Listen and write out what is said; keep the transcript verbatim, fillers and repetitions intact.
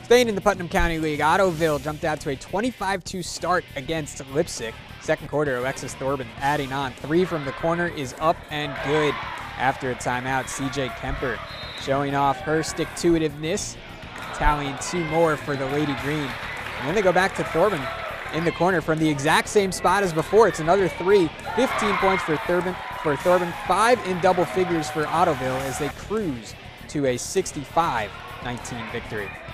Staying in the Putnam County League, Ottoville jumped out to a twenty-five two start against Leipsic. Second quarter, Alexis Thorben adding on. Three from the corner is up and good. After a timeout, C J Kemper showing off her stick-to-itiveness, tallying two more for the Lady Green. And then they go back to Thorben in the corner from the exact same spot as before. It's another three. fifteen points for Thorben, for Thorben, five in double figures for Ottoville as they cruise to a sixty-five nineteen victory.